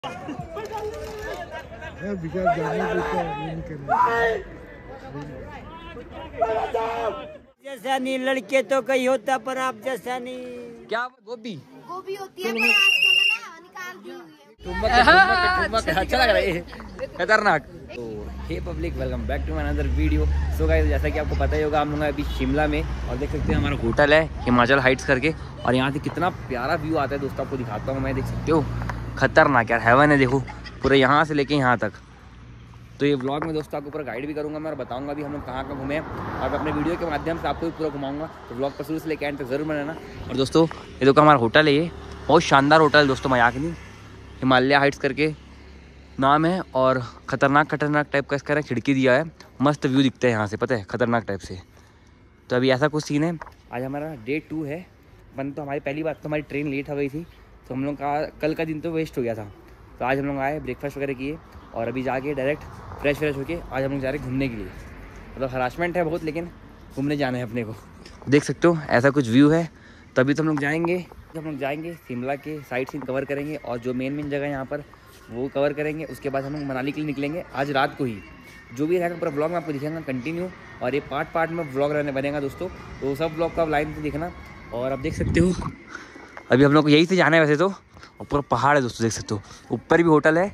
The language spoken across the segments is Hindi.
जैसा नहीं लड़के तो कहीं होता पर आप जैसा नहीं। क्या गोभी गोभी होती है पर आजकल ना निकाल दी हुई है। अच्छा लग रहा है, खतरनाक। तो hey public, welcome back to my another video. So guys, जैसा कि आपको पता ही होगा, हम लोग अभी शिमला में, और देख सकते हैं हमारा होटल है हिमाचल हाइट्स करके, और यहाँ से कितना प्यारा व्यू आता है दोस्तों, आपको दिखाता हूँ मैं। देख सकते हो, खतरनाक यार, हेवन है। देखो पूरे यहाँ से लेके यहाँ तक। तो ये व्लॉग में दोस्तों आपको पूरा गाइड भी करूँगा मैं, और बताऊँगा भी हम लोग कहाँ घूमे, और अपने वीडियो के माध्यम से आपको भी पूरा घुमाऊँगा। तो व्लॉग पर शुरू से लेकर एंड तक जरूर बनाना। और दोस्तों ये देखो हमारा होटल है, ये बहुत शानदार होटल है दोस्तों, मजाक नहीं, हिमालय हाइट्स करके नाम है, और खतरनाक टाइप का इसका खिड़की दिया है, मस्त व्यू दिखता है यहाँ से, पता है, खतरनाक टाइप से। तो अभी ऐसा कुछ सीन है। आज हमारा डे 2 है। तो हमारी पहली बात तो हमारी ट्रेन लेट हो गई थी, तो हम लोग का कल का दिन तो वेस्ट हो गया था। तो आज हम लोग आए, ब्रेकफास्ट वगैरह किए, और अभी जाके डायरेक्ट फ्रेश होके आज हम लोग जा रहे हैं घूमने के लिए। मतलब हरासमेंट है बहुत, लेकिन घूमने जाना है अपने को। देख सकते हो ऐसा कुछ व्यू है। तभी तो हम लोग जाएंगे शिमला के साइट सीन कवर करेंगे, और जो मेन जगह यहाँ पर वो कवर करेंगे। उसके बाद हम लोग मनाली के लिए निकलेंगे आज रात को ही। जो भी रहेगा पूरा ब्लॉग में आपको दिखाऊंगा कंटिन्यू, और ये पार्ट में ब्लॉग बनेगा दोस्तों। तो सब ब्लॉग का लाइन से देखना। और अब देख सकते हो अभी हम लोग को यहीं से जाना है वैसे तो, ऊपर पहाड़ है दोस्तों, देख सकते हो, ऊपर भी होटल है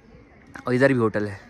और इधर भी होटल है,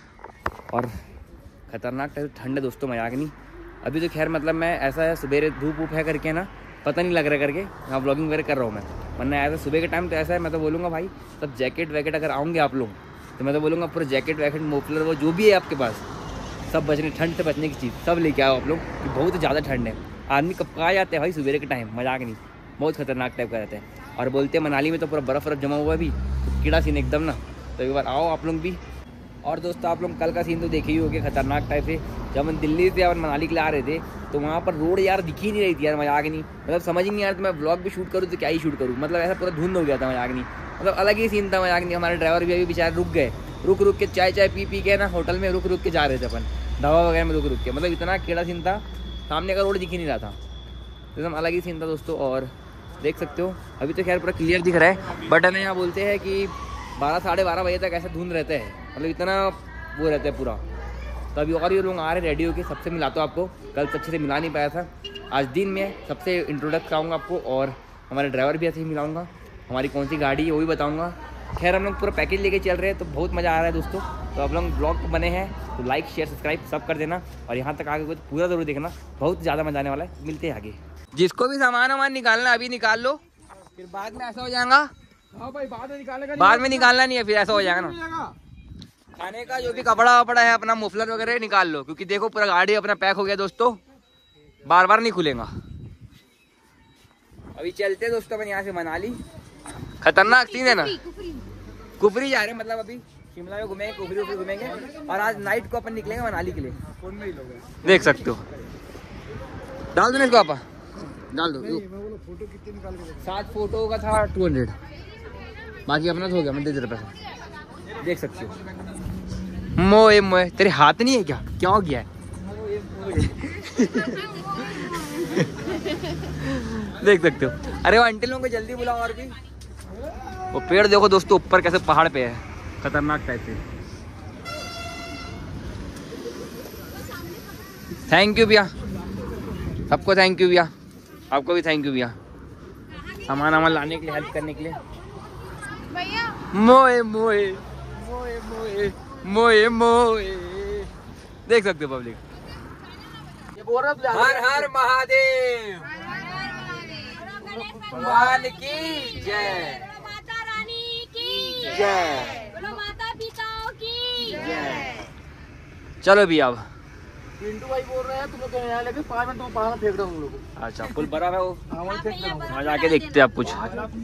और खतरनाक टाइप ठंड है दोस्तों, मजाक नहीं। अभी तो खैर मतलब मैं ऐसा है, सुबह धूप है करके ना, पता नहीं लग रहा करके यहाँ ब्लॉगिंग वगैरह कर रहा हूँ मैं। वरना ऐसा सुबह के टाइम तो ऐसा है, मैं तो बोलूँगा भाई सब जैकेट वैकेट अगर आओगे आप लोग, तो मैं तो बोलूँगा पूरा जैकेट वैकेट मोफलर वो जो भी है आपके पास, सब ठंड से बचने की चीज़ सब लेके आओ आप लोग, कि बहुत ज़्यादा ठंड है। आदमी कपका जाते हैं भाई सुबह के टाइम, मजाक नहीं, बहुत खतरनाक टाइप का रहता है। और बोलते हैं मनाली में तो पूरा बर्फ़ जमा हुआ है भी, कीड़ा सीन एकदम ना। तो एक बार आओ आप लोग भी। और दोस्तों आप लोग कल का सीन तो देखे ही होगे, खतरनाक टाइप से। जब हम दिल्ली से और मनाली के लिए आ रहे थे, तो वहाँ पर रोड यार दिख ही नहीं रही थी यार, मजाक नहीं। मतलब समझ ही नहीं यार, तो मैं ब्लॉग भी शूट करूँ तो क्या ही शूट करूँ, मतलब ऐसा पूरा धुंध हो गया था, मजाक नहीं। मतलब अलग ही सीन था, मजाक नहीं। हमारे ड्राइवर भी अभी बेचारे रुक गए, रुक के चाय पी के ना होटल में रुक के जा रहे थे अपन, ढाबा वगैरह में रुक के। मतलब इतना कीड़ा सीन था, सामने का रोड दिख ही नहीं रहा था, एकदम अलग ही सीन था दोस्तों। और देख सकते हो अभी तो खैर पूरा क्लियर दिख रहा है, बट हमें यहाँ बोलते हैं कि 12 साढ़े 12 बजे तक ऐसा धुंध रहता है, मतलब इतना वो रहता है पूरा। तो अभी और ये लोग आ रहे रेडी होके, सबसे मिलाता हूँ आपको, कल अच्छे से मिला नहीं पाया था, आज दिन में सबसे इंट्रोडक्ट कराऊंगा आपको, और हमारे ड्राइवर भी ऐसे ही मिलाऊंगा, हमारी कौन सी गाड़ी है वो भी बताऊंगा। खैर हम लोग पूरा पैकेज लेके चल रहे हैं, तो बहुत मज़ा आ रहा है दोस्तों। तो आप लोग ब्लॉग बने हैं तो लाइक शेयर सब्सक्राइब सब कर देना, और यहाँ तक आगे तो पूरा ज़रूर देखना, बहुत ज़्यादा मजा आने वाला है। मिलते हैं आगे। जिसको भी सामान निकालना अभी निकाल लो, फिर बाद में ऐसा हो जाएगा। हाँ भाई, बाद में निकालना नहीं है, फिर ऐसा हो जाएगा ना। खाने का जो भी कपड़ा वपड़ा है अपना, मुफलर वगैरह निकाल लो, क्योंकि देखो पूरा गाड़ी अपना पैक हो गया दोस्तों, बार नहीं खुलेगा। अभी चलते दोस्तों अपन यहाँ से मनाली। खतरनाक सीन है ना, कुफरी जा रहे हैं, मतलब अभी शिमला में घूमेंगे, कुफरी घूमेंगे, और आज नाइट को अपन निकलेंगे मनाली के लिए। देख सकते हो, डाल दो ना इसको, आपा डाल दो। फोटो कितने निकाल के? 7 फोटो का था 200, बाकी अपना तो हो गया, मैं दे दे रहा पैसा। देख सकते हो। मोए तेरे हाथ नहीं है क्या हो गया है? देख सकते हो। अरे वो आंटी लोगों को जल्दी बुलाओ। और भी वो पेड़ देखो दोस्तों, ऊपर कैसे पहाड़ पे है, खतरनाक टाइप से। थैंक यू भैया, सबको थैंक यू भैया, आपको भी थैंक यू भैया, सामान लाने के लिए, हेल्प करने के लिए। मोए देख सकते हो पब्लिक। हर हर महादेव, भगवान की जय, माता रानी की जय, माता पिताओं की जय। चलो भी अब पिंटू भाई बोल रहे हैं तुम लोग यहाँ लेके 5 मिनट में पहाड़ फेंक रहा हूँ लोगों को। अच्छा फुल बर्फ है वो, वहाँ जाके देखते हैं आप कुछ।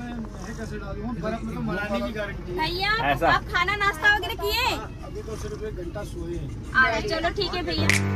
भैया ऐसा आप खाना नाश्ता वगैरह किए? अभी तो सिर्फ 1 घंटा सोए हैं। चलो ठीक है भैया।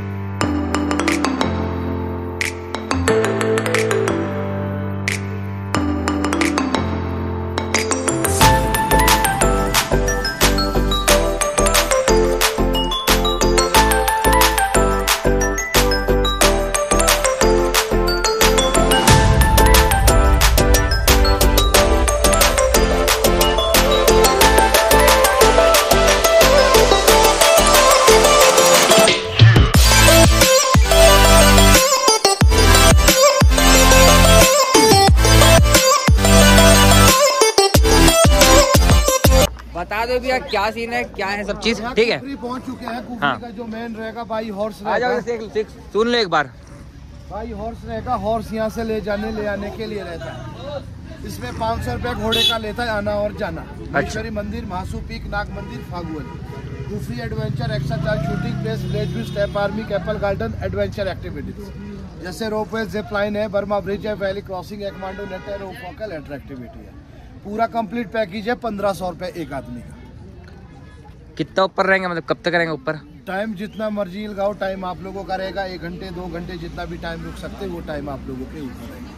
बता दो भैया क्या सीन है, क्या है सब चीज, ठीक है। कुफरी पहुंच चुके हैं। कुफरी हाँ। का जो मेन रहेगा बाई हॉर्स आ जाओ, सुन लो एक बार। बाई हॉर्स रहेगा। हॉर्स यहाँ से ले आने के लिए रहता है। इसमें 500 रुपया घोड़े का लेता है आना और जाना। महेश्वरी मंदिर, महासू पीक, नाग मंदिर, फागुअल। Kufri adventure, extra charge, shooting place, village view, step army, कैपल गार्डन, एडवेंचर एक्टिविटीज जैसे रोपवे, जिप लाइन है, बर्मा ब्रिज है, वैली क्रॉसिंग, एकमांडो नेट है, रोपॉकल एक्टिविटी है। पूरा कंप्लीट पैकेज है 1500 रुपये एक आदमी का। कितना ऊपर रहेंगे, मतलब कब तक रहेंगे ऊपर? टाइम जितना मर्जी लगाओ, टाइम आप लोगों का रहेगा 1 घंटे 2 घंटे, जितना भी टाइम रुक सकते वो टाइम आप लोगों के ऊपर है।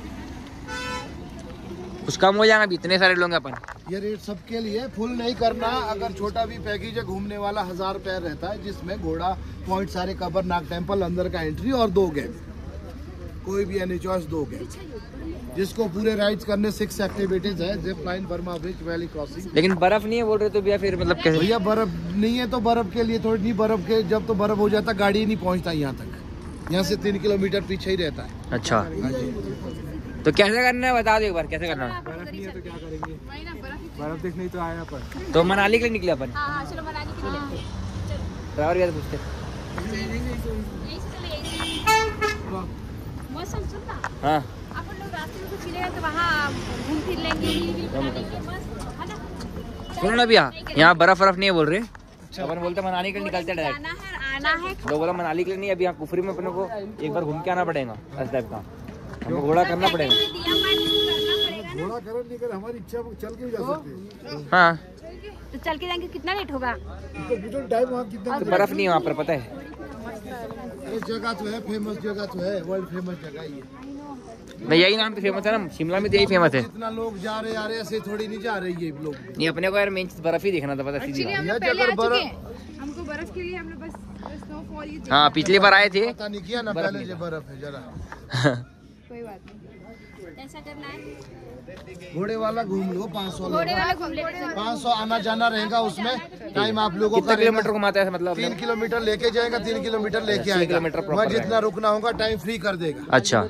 कुछ कम हो जाएगा, इतने सारे लोग अपन। ये रेट सबके लिए, फुल नहीं करना। अगर छोटा भी पैकेज है घूमने वाला 1000 रुपये रहता है, जिसमें घोड़ा पॉइंट सारे कवर, नाग टेम्पल, अंदर का एंट्री और 2 गेम, कोई भी एनी चॉइस 2 गेम। जिसको पूरे राइड्स करने 6 एक्टिविटीज है, zip line, Burma bridge, valley crossing. लेकिन बर्फ नहीं है बोल रहे तो भैया, फिर मतलब कैसे? भैया बर्फ नहीं है तो बर्फ के लिए थोड़ी नहीं, बर्फ के जब तो बर्फ हो जाता गाड़ी नहीं पहुंचता यहाँ तक। यहाँ से 3 किलोमीटर पीछे ही रहता है। अच्छा, हाँ जी। तो कैसे करना है बता दो एक बार, कैसे करना है? बर्फ नहीं है तो क्या करेंगे? बर्फ देखने ही तो आया अपन। तो मनाली के लिए निकले अपन। हाँ चलो मनाली के लिए। ड्राइवर भैया से पूछते। यहीं से चलो, यहीं से। मौसम सुनना। हाँ अपन लोग रास्ते में कुछ मिलेगा तो वहाँ घूम फिर लेंगे, रील बनाएंगे, मस्त है ना। सुनो ना भैया, यहाँ बर्फ नहीं है बोल रहे। अपन बोलते मनाली के लिए निकलते डायरेक्ट। जाना है, आना है। लोग बोला मनाली के लिए नहीं, अभी यहाँ कुफरी में अपने को एक बार घूम के आना पड़ेगा। इस टाइप का हमको घोड़ा करना पड़ेगा। घोड़ा कर नहीं कर, हमारी इच्छा चल के भी जा सकते हैं। हाँ तो चल के जाएंगे, कितना लेट होगा? टाइम वहाँ कितना? तो बर्फ नहीं है वहाँ पर, पता है। ये जगह तो है, फेमस जगह तो है, वर्ल्ड फेमस जगह ये। नहीं यही नाम तो फेमस है ना, शिमला में तो यही फेमस है। इतना लोग जा रहे आ रहे, ऐसे थोड़ी नहीं जा रही है लोग। नहीं अपने को यार मेन चीज बर्फ ही देखना था, पता सीधी बात। हमको बर्फ के लिए हम लोग बस स्नोफॉल ही। हाँ पिछली बार आए थे, पता नहीं किया ना, पहले जो बर्फ है जरा। कोई बात नहीं, ऐसा करना है। घोड़े वाला घूम लो, 500 घोड़े वाला घूम लेते हैं। 500 आना जाना रहेगा उसमें। टाइम आप लोगों कितना का किलोमीटर घुमाता है मतलब? 3 किलोमीटर लेके जाएगा, 3 किलोमीटर लेके आएगा। किलोमीटर वहाँ जितना रुकना होगा टाइम फ्री कर देगा। अच्छा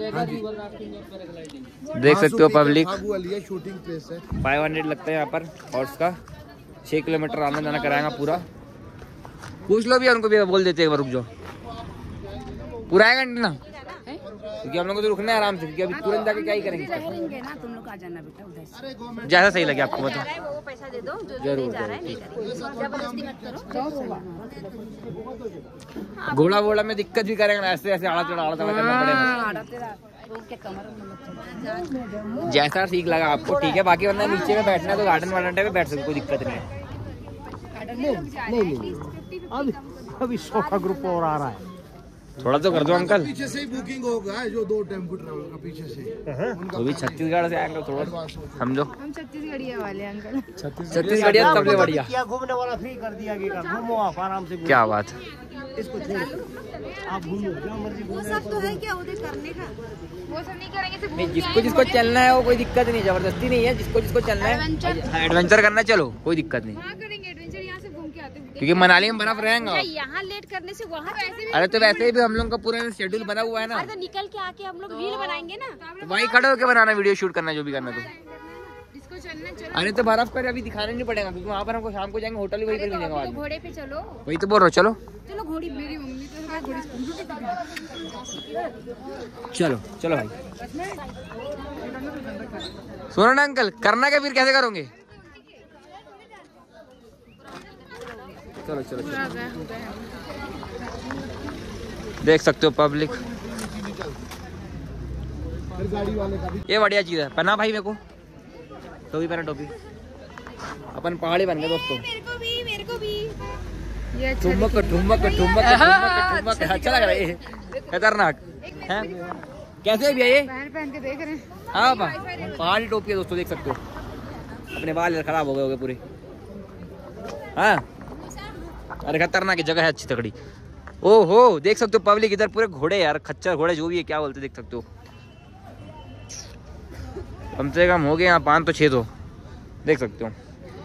देख सकते हो पब्लिक, शूटिंग प्लेस है। 500 लगता है यहाँ पर हॉर्स का। 6 किलोमीटर आना जाना कराएगा पूरा। पूछ लो भी उनको भी, बोल देते एक बार रुक जाओ। पूरा आएगा ना, क्योंकि हम लोग को तो रुकना है आराम से, क्योंकि अभी तुरंत जाके क्या ही करेंगे। ना तुम लोग आ जाना बेटा उधर से। जैसा सही लगे आपको बताओ। वो पैसा दे दो, जो जरूर, नहीं जा रहा है नहीं करेंगे, जबरदस्ती मत करो। घोड़ा वोड़ा में दिक्कत भी करेंगे ना, ऐसे ऐसे आड़ा चढ़ा करना पड़ेगा। जैसा ठीक लगा आपको ठीक है, बाकी वरना नीचे में बैठना है तो गार्डन वार्डन पे बैठ सकते, कोई दिक्कत नहीं है। अभी 100 का ग्रुप और आ रहा है। थोड़ा तो कर दो अंकल। पीछे से ही बुकिंग होगा, जो 2 टेम्पो ट्रैवल का पीछे से। वो भी छत्तीसगढ़ से आएंगे थोड़ा समझो। हम छत्तीसगढ़िया वाले अंकल। छत्तीसगढ़िया सबसे बढ़िया। क्या घूमने वाला फ्री कर दिया गया, घूमो आप आराम से। क्या बात, इसको छोड़ो, आप घूमो जो मर्जी। वो सब तो है क्या उधर करने का, वो सब नहीं करेंगे तो नहीं जिसको जिसको चलना है वो कोई दिक्कत नहीं, जबरदस्ती नहीं है। जिसको जिसको चलना है एडवेंचर करना, चलो कोई दिक्कत नहीं। वहाँ करेंगे एडवेंचर, यहाँ से घूम के आते हैं। क्योंकि मनाली में बर्फ रहेगा। यहाँ लेट करने से वहाँ वैसे अरे तो वैसे भी हम लोग का पूरा शेड्यूल बना हुआ है ना, तो निकल के आके हम लोग रील बनाएंगे ना। तो वहीं खड़े होकर बनाना, वीडियो शूट करना, जो भी करना। तो जिसको चलना चलो। अरे तो बर्फ पर अभी दिखाना नहीं पड़ेगा, क्योंकि वहाँ पर हमको शाम को जाएंगे, होटल भी वहीं पर मिलेगा बाद में। घोड़े पे चलो, वही तो बोल रहा हूँ। चलो चलो घोड़ी, मेरी मम्मी तो घोड़ी। चलो चलो भाई। सुनो ना अंकल, करना क्या फिर, कैसे करोगे? चलो चलो चलो। देख सकते हो पब्लिक, गाड़ी वाले का भी। ये बढ़िया चीज है। पहना भाई मेरे को टोपी, पहना टोपी। अपन पहाड़ी बन गए दोस्तों। मेरे को भी ये ठुमक ठुमक ठुमक ठुमक, अच्छा लग रहा है ये, खतरनाक है। कैसे भी है ये, पहन के देख रहे हैं। हाँ पहाड़ी टोपी है दोस्तों, देख सकते हो। अपने बाल खराब हो गए होंगे पूरे। हाँ अरे खतरनाक जगह है, अच्छी तगड़ी। ओहो देख सकते हो पब्लिक, इधर पूरे घोड़े यार, खच्चर घोड़े जो भी है, क्या बोलते देख सकते हो। कम से कम हो गए यहाँ 5 तो 6 तो, देख सकते हो।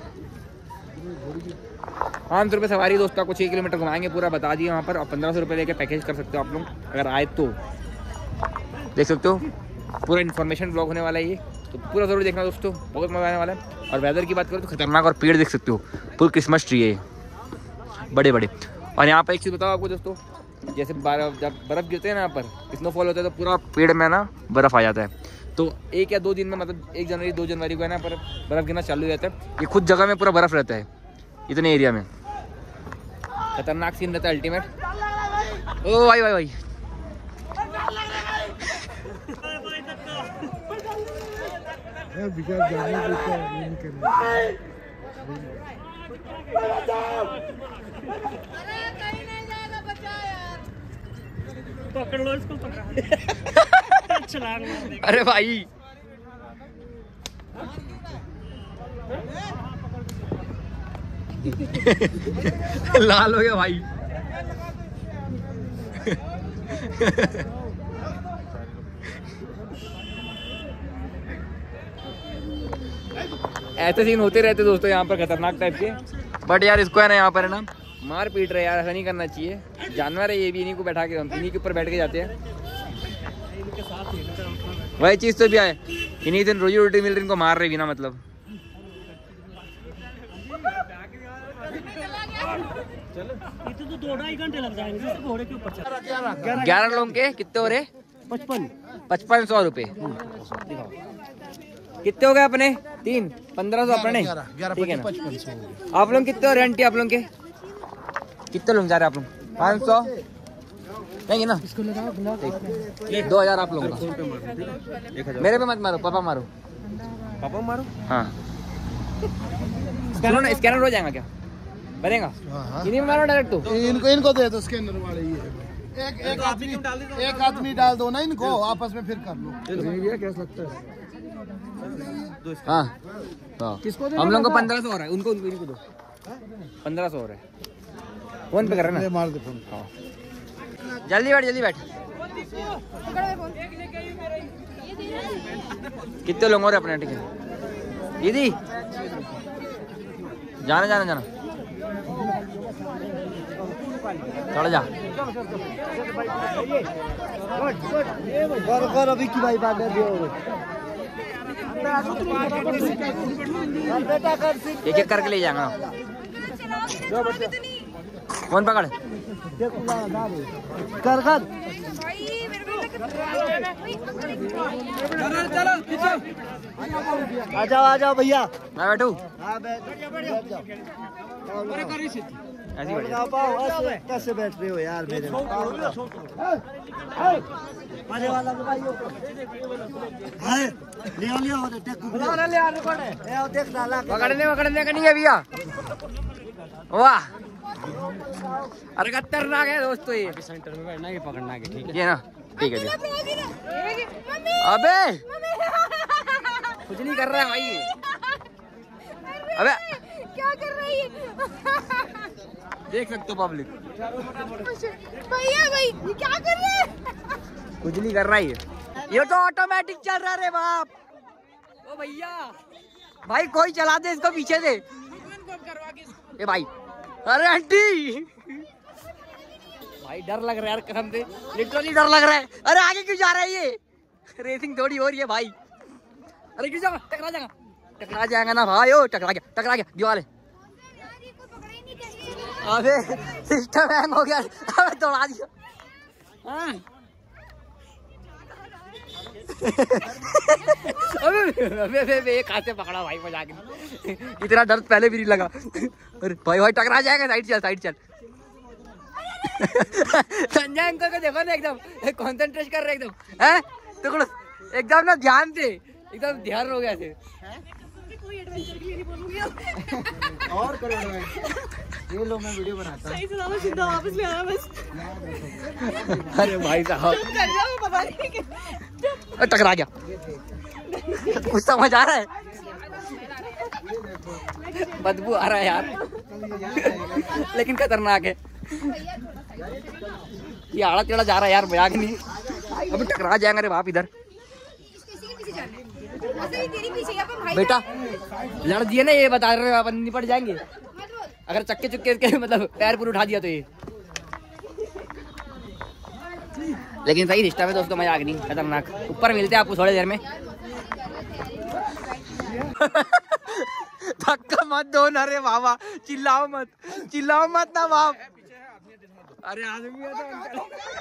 500 रुपये सवारी दोस्तों, आपको 6 किलोमीटर घुमाएंगे पूरा, बता दिए वहाँ पर। और 1500 रुपये लेके पैकेज कर सकते हो आप लोग अगर आए तो। देख सकते हो पूरा इन्फॉर्मेशन ब्लॉग होने वाला है ये। तो पूरा ज़रूर देखना दोस्तों, बहुत मज़ा आने वाला है। और वेदर की बात करो तो खतरनाक, और पेड़ देख सकते हो, फुल क्रिसमस ट्री है ये, बड़े बड़े। और यहाँ पर एक चीज़ बताओ आपको दोस्तों, जैसे जब बर्फ़ गिरते हैं ना, यहाँ पर स्नोफॉल होता है तो पूरा पेड़ में ना बर्फ़ आ जाता है। तो 1 या 2 दिन में, मतलब 1 जनवरी 2 जनवरी को है ना पर बर्फ़ गिरना चालू हो जाता है। ये खुद जगह में पूरा बर्फ़ रहता है इतने एरिया में, खतरनाक सीन रहता है अल्टीमेट। ओ भाई भाई भाई पकड़ लो इसको, पकड़ा छलांग मार देगा। अरे भाई लाल हो गया भाई। ऐसे सीन होते रहते दोस्तों यहाँ पर, खतरनाक टाइप के। बट यार इसको है ना यहाँ पर है ना मार पीट रहे यार, ऐसा नहीं करना चाहिए। जानवर है ये भी, इन्हीं को बैठा के, हम इन्हीं के ऊपर बैठ के जाते हैं। वही चीज़ तो भी आए, इन्हीं दिन रोजी रोटी मिल रही, इनको मार रहे बिना मतलब। इतने तो 2-2.5 घंटे लग जाएंगे घोड़े के ऊपर चढ़। 11 लोगों के कितने हो रहे? 5500 रुपये। कितने हो गए अपने? 3 1500 अपने, ठीक है ना। आप लोग कितने हो रहे आंटी? आप लोग के कितने लोग जा रहे हैं आप लोग? 500 नहीं ना, 2000 आप लोगों का। मेरे पे मत मारो, पापा मारो। पापा मारो हाँ। स्कैनर हो जाएगा क्या? बनेगा? इन्हीं में मारो डायरेक्ट। तो इनको दे दो स्कैनर वाले। ये एक आदमी डाल दो ना इनको, आपस में फिर कर लो। कैसा लगता है? हाँ किसको? हम लोग को 1500 हो रहा है, उनको इनको दो 1500 हो रहा है। फोन पे कर रहे हैं ना, मार दे फोन। जल्दी बैठ जल्दी बैठ। कितने लोग हो रहे अपने टिकट? दीदी जाना जाना जाना, चढ़ जा। अभी की भाई बात एक एक करके ले जाएगा। फोन पकड़ कर आ जाओ भैया। मैं बैठू ऐसी कैसे बैठ रहे हो यार मेरे? पकड़ने का नहीं है भैया। वाह अरे खतरनाक है दोस्तों ये। सेंटर में बैठना है, पकड़ना है, ठीक है ना? ठीक है जी। अबे कुछ नहीं कर रहा है भाई ये। अबे क्या कर रही है? देख सकते हो पब्लिक। भैया भाई ये क्या कर रहे हैं? कुछ नहीं कर रहा है ये तो ऑटोमेटिक चल रहा है बाप। ओ भैया भाई कोई चला दे इसको, पीछे दे। ए भाई अरे आंटी भाई डर लग रहा है यार कसम से, लिटरली डर लग रहा है। अरे आगे क्यों जा रहा है ये? रेसिंग थोड़ी हो रही है भाई। अरे क्यों जाएगा? टकरा जाएगा ना भाई। ओ टकरा गया दीवार है। अबे सिस्टम हैंग हो गया। अबे दौड़ा दिया। अबे कहाँ से पकड़ा भाई मजाक नहीं। इतना डर पहले भी नहीं लगा। अरे भाई टकरा जाएगा। साइड चल। संजय अंकल को देखो ना, एकदम कॉन्सेंट्रेट कर रहे एकदम है तो एकदम ना ध्यान से, एकदम ध्यान हो गया थे। कोई एडवेंचर के लिए नहीं बोलूंगी और करो ये लो, मैं वीडियो बनाता हूं। सही से सीधा वापस ले आना बस। अरे भाई साहब पता नहीं टकरा गया। कुछ समझ आ रहा है? बदबू आ रहा है यार, लेकिन खतरनाक है। ये आड़ा टेढ़ा जा रहा है यार, मजाक नहीं। अभी टकरा जाएंगे रे बाप इधर। बेटा लड़ दिए ना, ये बता रहे हो अपन निपट जाएंगे। अगर चक्के चुक्के के मतलब पैर पूरे उठा दिया तो ये। लेकिन सही रिश्ता में दोस्तों, मजाक नहीं, खतरनाक। ऊपर मिलते हैं आपको थोड़ी देर में। धक्का मत दो ना रे बाबा, चिल्लाओ मत ना बाप। अरे आदमी है तो अंकल।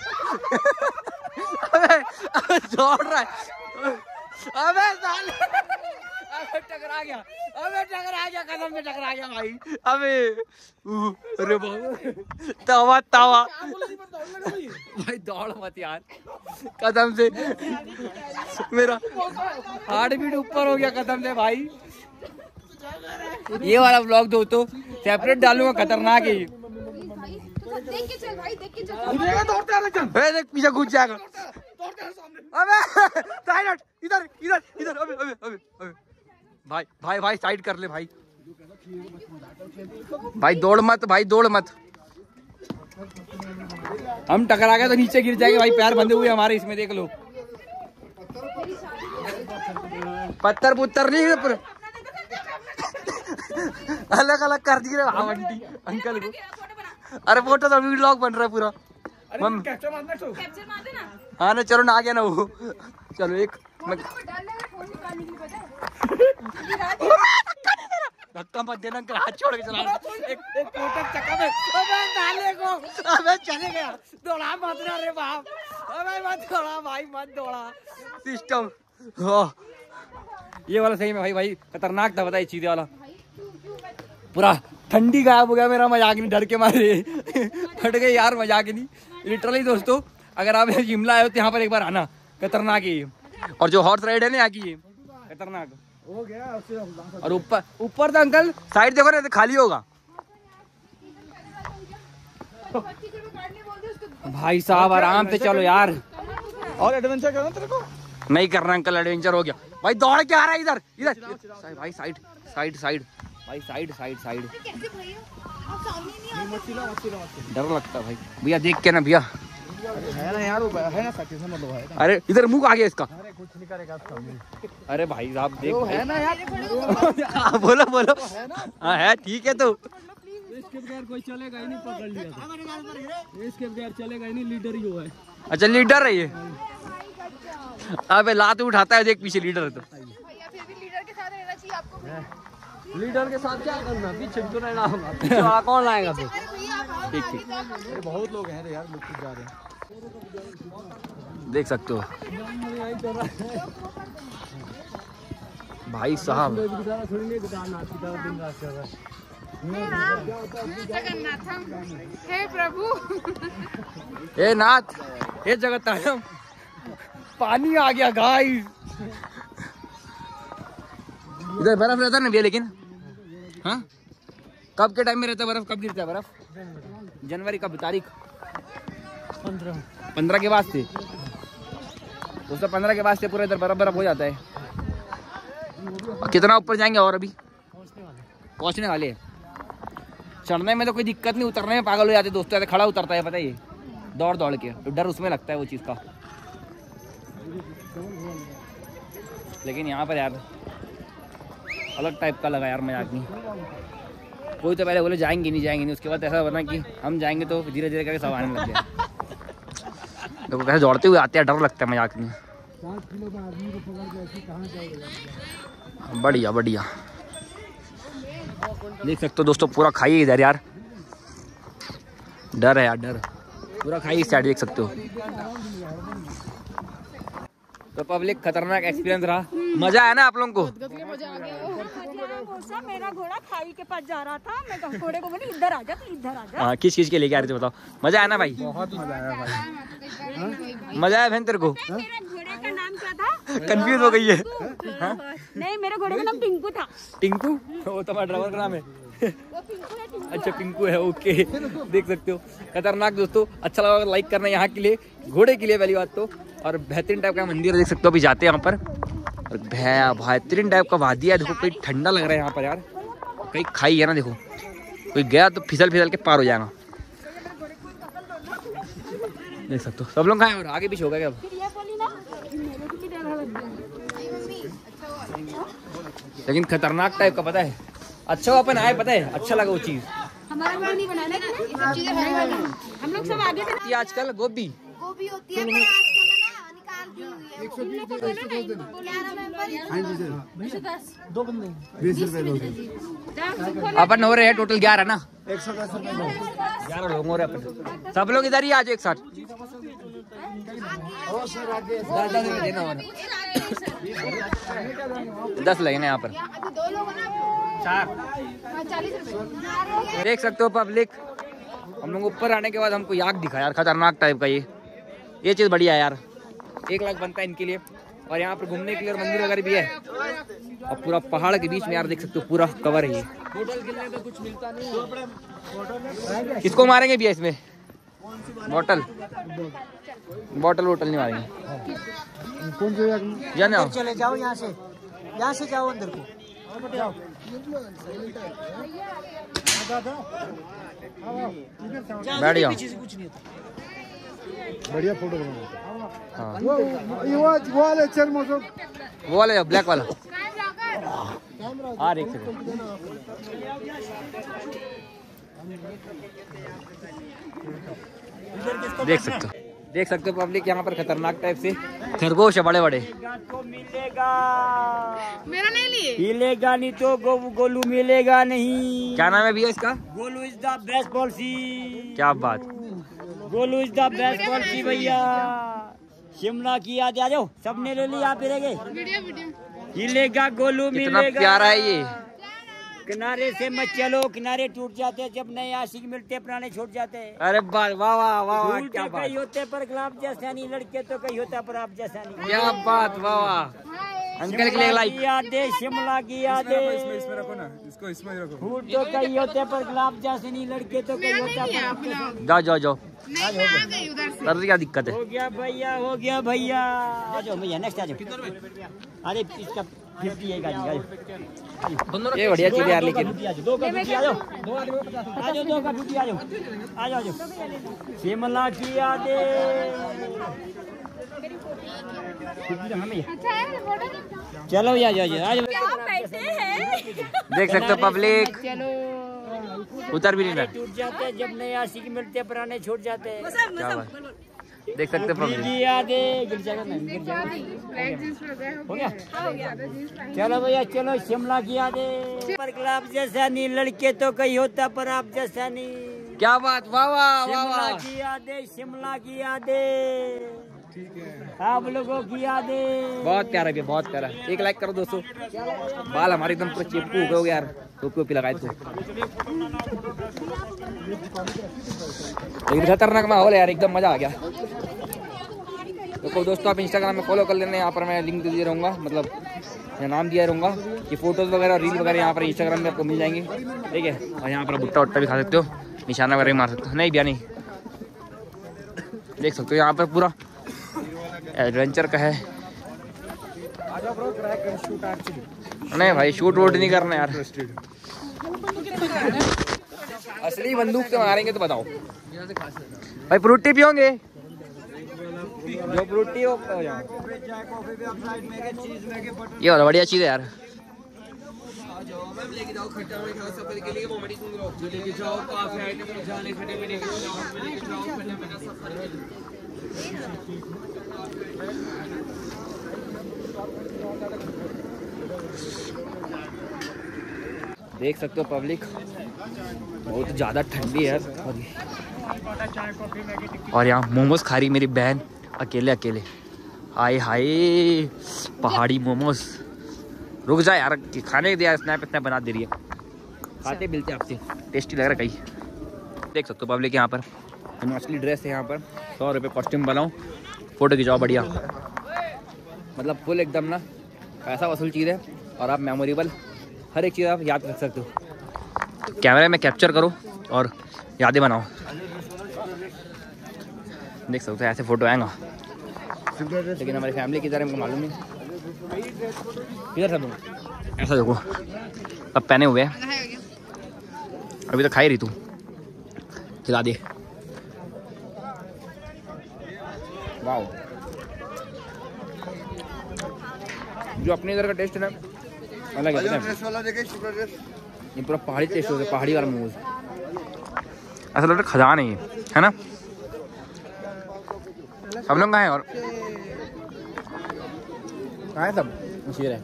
अबे दौड़ रहा है, अबे साले, अबे टकरा गया कदम में टकरा गया भाई। अरे बाबा तवा भाई, दौड़ मत यार कदम से, मेरा हार्ट बीट ऊपर हो गया कदम से भाई। ये वाला ब्लॉग दोस्तों सेपरेट डालूंगा, खतरनाक है। देख के चल भाई, देख के चल। देख पीछे घुस जाएगा। अबे साइड, इधर अबे भाई साइड कर ले भाई। दौड़ मत। हम टकरा गए तो नीचे गिर जाएंगे भाई, पैर बंधे हुए हमारे इसमें, देख लो। पत्थर पुत्तर नहीं, अलग कर दिए आंटी अंकल को। अरे फोटो तो व्लॉग बन रहा है पूरा। कैप्चर मार देना। हाँ ना, चलो ना, आ गया ना वो। चलो एक धक्का मत देना अंकल, हाथ छोड़ के चला। एक फोटो चक्का में, अबे डाले को, अबे चले गया। दौड़ा मत ना रे बाप, अबे मत दौड़ा भाई, मत दौड़ा। सिस्टम ये वाला सही में भाई खतरनाक था, बताइए चीज़ वाला। पूरा ठंडी गायब हो गया मेरा, मजाक नहीं, डर के मारे फट गए यार, मजाक नहीं लिटरली। दोस्तों अगर आप शिमला आए हो तो यहाँ पर एक बार आना, खतरनाक है। और जो हॉर्स राइड है ना यहाँ की, ये खतरनाक हो गया। और ऊपर तो अंकल साइड देखो ना, तो खाली होगा भाई साहब। आराम से चलो यार। और एडवेंचर करना तेरे को? नहीं करना अंकल, एडवेंचर हो गया भाई। दौड़ के आ रहा है इधर भाई, साइड भाई, साइड। डर लगता है भाई, भैया देख के ना भैया। है ना यार, है ना मतलब। अरे इधर मुंह आ गया इसका। अरे कुछ नहीं करेगा इसका। अरे भाई साहब देख, है ना यार। बोलो। हाँ है, ठीक है। तो इसके बगैर कोई चलेगा ही नहीं, पकड़ लिया तो। इसके बगैर चलेगा ही नहीं, लीडर ही वो है। अच्छा लीडर है ये। अबे लात उठाता है, देख पीछे लीडर है तो। भैया फिर भी लीडर के साथ रहना चाहिए आपको। लीडर के साथ क्या करना, पीछे तो रहना होगा। पीछे कौन लाएगा फिर? ठीक। बहुत लोग हैं यार, लोग जा रहे हैं, देख सकते हो भाई साहब। हे प्रभु, हे नाथ, हे जगत पानी आ गया गाइस। इधर बर्फ रहता है ना भैया, लेकिन हाँ कब के टाइम में रहता है बर्फ? कब गिरता है बर्फ? जनवरी कब तारीख? 15 के बाद से। दोस्तों 15 के बाद से पूरा इधर बर्फ हो जाता है। कितना ऊपर जाएंगे? और अभी पहुंचने वाले हैं। चढ़ने में तो कोई दिक्कत नहीं, उतरने में पागल हो जाते दोस्तों। ऐसे खड़ा उतरता है, पता है, दौड़ के, तो डर उसमें लगता है वो चीज़ का। लेकिन यहाँ पर यार अलग टाइप का लगा यार, मजाक नहीं। कोई तो पहले बोले जाएंगे नहीं, उसके बाद ऐसा बना कि हम जाएंगे तो धीरे धीरे करके सब आने लग गया। देखो कैसे दौड़ते हुए आते हैं, डर लगता है, मजाक नहीं। बढ़िया देख सकते हो दोस्तों, पूरा खाई इधर यार। डर है यार, डर पूरा खाई इस साइड, देख सकते हो। तो पब्लिक खतरनाक एक्सपीरियंस रहा, मजा आया ना आप लोगों को? मेरा घोड़ा खाई के पास जा रहा था, मैं घोड़े को बोली इधर आ जा, इधर आ जा। हाँ, किस चीज के लेके आ रहे थे बताओ? मजा आया ना भाई? बहुत मजा आया भाई। मजा आया बहन तेरे को? मेरे घोड़े का नाम क्या था? कंफ्यूज हो गई है। नहीं, मेरे घोड़े का नाम टिंकू था। टिंकू? वो तुम्हारा ड्राइवर का नाम है? वो पिंकू है, टिंकू। अच्छा पिंकू है, ओके। देख सकते हो, खतरनाक दोस्तों। अच्छा लगा लाइक करना यहाँ के लिए, घोड़े के लिए पहली बात तो। और बेहतरीन टाइप का मंदिर देख सकते हो, अभी जाते हैं यहाँ पर। और बेहतरीन टाइप का वादिया है, देखो कोई ठंडा लग रहा है यहाँ पर यार। कहीं खाई है ना, देखो कोई गया तो फिसल के पार हो जाएगा। देख सकते हो सब लोग कहाँ हैं, और आगे पीछे होगा क्या अब? लेकिन खतरनाक टाइप का, पता है। अच्छा अपन आए, पता है, अच्छा लगा वो चीज। हमारा घर नहीं बनाना है, ये सब चीजें हम लोग सब आगे थे। आजकल गोभी होती है, पर आजकल ना निकाल अपन हो रहे हैं टोटल 11 ना, 11 लोग हो रहे अपन। सब लोग इधर ही आ जाओ एक साथ। 10 लगेंगे यहाँ पर। 4 देख सकते हो पब्लिक। हम लोग ऊपर आने के बाद हमको याक दिखा यार, खतरनाक टाइप का ये चीज़ बढ़िया है यार। 1 लाख बनता है इनके लिए। और यहाँ पर घूमने के लिए मंदिर वगैरह भी है। और पूरा पहाड़ के बीच में यार देख सकते हो, पूरा कवर है ये। कुछ मिलता नहीं। किसको मारेंगे भैया इसमें? बोतल नहीं मारेंगे। कौन से जाना चले जाओ यहाँ से जाओ अंदर को। बैठ जाओ। बढ़िया फोटो बनाओ। हाँ वो वाले वो वाले ब्लैक वाला। हाँ देख सकते हो पब्लिक। यहाँ पर खतरनाक टाइप से खरगोश है बड़े बड़े। मेरा नहीं लिए। मिलेगा नहीं तो गोलू मिलेगा नहीं। क्या नाम है भैया इसका? Golu is the best policy. क्या बात। Golu is the best policy भैया। शिमला की याद आ जाओ, सबने ले लिया, आप रह गए। मिलेगा गोलू कितना मिलेगा। प्यारा है ये। किनारे से मत चलो, किनारे टूट जाते, जब नए आशिक मिलते पुराने छूट जाते। अरे वाह वाह वाह वाह, क्या बात। कहीं होते पर गुलाब जैसा नहीं, लड़के तो कहीं होता पर आप जैसा नहीं। क्या बात, वाह वाह। अंकल के लिए लाइक। यादें शिमला की यादें। इसमें रखो ना, इसको इसमें रखो। फूल तो कहीं होते पर गुलाब जैसे नहीं, लड़के तो कहीं होता पर आप जैसा नहीं। जाओ सर, क्या दिक्कत है? हो गया भैया। आ जाओ भैया, नेक्स्ट आ जाओ। अरे इसका 50 है गाड़ी। ये बढ़िया चीज यार, लेकिन 2 का 50 आ जाओ। 2 का 50 आ जाओ। शिमला की यादें। चलो आ जाओ। देख सकते हो पब्लिक। उतर भी नहीं रहा। टूट जाते, जब नए आशिक मिलते पुराने छूट जाते। क्या बात। देख सकते हो पब्लिक। गिर जाएगा। हो गया। चलो भैया चलो, शिमला की यादें। पर गुलाब जैसा नहीं, लड़के तो कहीं होता पर आप जैसा नहीं। क्या बात, वाह वाह वाह शिमला वाह। की यादें, शिमला की यादें। आप लोगों की यादें। बहुत प्यारा है, बहुत प्यारा। 1 लाइक करो दोस्तों। बाल हमारे एकदम पूरा चिपकू हो गया यार, टोपी लगाए तो। लेकिन खतरनाक माहौल है यार, एकदम मजा आ गया। तो दोस्तों आप इंस्टाग्राम में फॉलो कर लेना। यहाँ पर मैं लिंक दिए रहूँगा, मतलब मैं नाम दिया रहूँगा कि फोटोज़ वगैरह रील वगैरह यहाँ पर इंस्टाग्राम में आपको मिल जाएंगे। ठीक है। और यहाँ पर भुट्टा वुट्टा भी खा सकते हो, निशाना वगैरह भी मार सकते हो। नहीं भैया नहीं, देख सकते हो यहाँ पर पूरा एडवेंचर का है। नहीं भाई, शूट वूट नहीं करना यार। असली बंदूक से मारेंगे तो बताओ भाई। फ्रूटी पियोगे? जो फ्रूटी हो ये वाला बढ़िया चीज है यार। देख सकते हो पब्लिक, बहुत ज़्यादा ठंडी है। और यहाँ मोमोज खा रही मेरी बहन अकेले। हाय हाय, पहाड़ी मोमोज। रुक जा यार, खाने दिया, स्नैप बना दे रही है। खाते मिलते आपसे, टेस्टी लग रहा है कहीं। देख सकते हो पब्लिक, यहाँ पर असली ड्रेस है। यहाँ पर 100 रुपये कॉस्ट्यूम बनाओ, फोटो खिंचाओ बढ़िया। मतलब फुल एकदम ना पैसा वसूल चीज़ है। और आप मेमोरेबल हर एक चीज़ आप याद रख सकते हो। कैमरे में कैप्चर करो और यादें बनाओ। देख सकते हो ऐसे फ़ोटो आएगा। लेकिन हमारी फैमिली किधर है हमको मालूम नहीं। किधर सब ऐसा देखो, अब पहने हुए हैं। अभी तो खा ही रही तू, खिला दे। वाओ, जो अपने इधर का टेस्ट है ना अलग है। ये पूरा पहाड़ी टेस्ट होता है, पहाड़ी वाला मोमोज। ऐसा लगता है खजाना नहीं है ना। सब लोग कहाँ हैं? और कहाँ है सब? शेर है।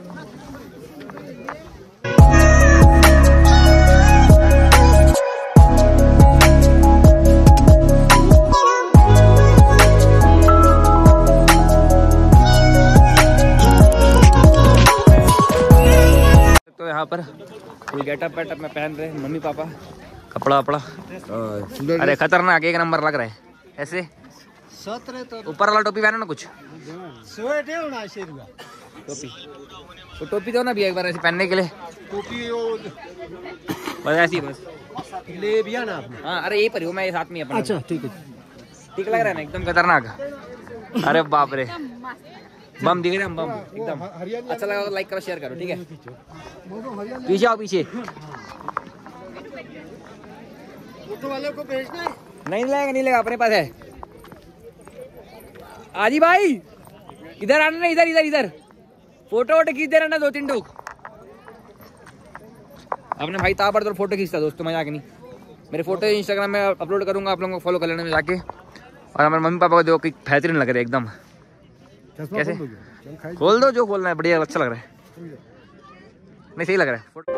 तो यहाँ पर फुल गेटअप वेटअप में पहन रहे मम्मी पापा, कपड़ा वपड़ा। अरे खतरनाक, एक नंबर लग रहा है ऐसे। ऊपर वाला टोपी पहनो ना कुछ, टोपी तो टोपी दो ना भी एक बार ऐसे पहनने के लिए। टोपी बस ऐसी बस ले भी ना आपने? हाँ, अरे यही पर हूँ मैं, ये साथ में अपना। अच्छा ठीक है, ठीक लग रहा है ना, एकदम खतरनाक। अरे बाप रे, बम दिख रहे हैं, बम एकदम। अच्छा लगा तो लाइक करो, शेयर करो, ठीक है। पीछे आओ, पीछे। फोटो वाले को भेजना है? नहीं लगेगा, नहीं लगेगा, अपने पास है। आदि भाई इधर आना ना, इधर इधर इधर फोटो वोटो खींच दे रहा ना 2-3 टोक। अपने भाई ताबड़ तो फोटो खींचता दोस्तों, मजाक नहीं। मेरे फोटो इंस्टाग्राम में अपलोड करूंगा, आप लोगों को फॉलो कर लेना में जाके। और हमारे मम्मी पापा को देखो कि बेहतरीन लग रहे एकदम। कैसे खोल दो, जो खोलना है, बढ़िया, अच्छा लग रहा है। नहीं सही लग रहा है।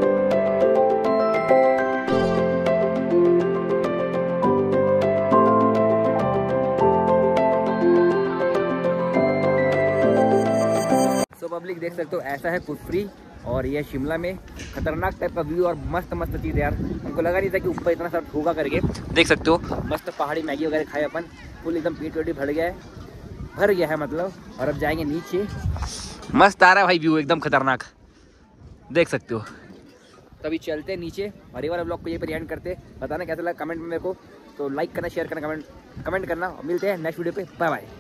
तो पब्लिक देख सकते हो ऐसा है कुफरी, और ये शिमला में खतरनाक टाइप का व्यू और मस्त मस्त चीज़ यार। हमको लगा नहीं था कि ऊपर इतना सब होगा करके। देख सकते हो मस्त पहाड़ी मैगी वगैरह खाए अपन, फुल एकदम पेट वेट भर गया है मतलब। और अब जाएंगे नीचे, मस्त आ रहा है भाई व्यू एकदम खतरनाक, देख सकते हो। तभी चलते नीचे और ये वाला ब्लॉग को ये पर एंड करते। बताना कैसा लगा कमेंट में मेरे को, तो लाइक करना, शेयर करना, कमेंट करना। मिलते हैं नेक्स्ट वीडियो पे, बाय बाय।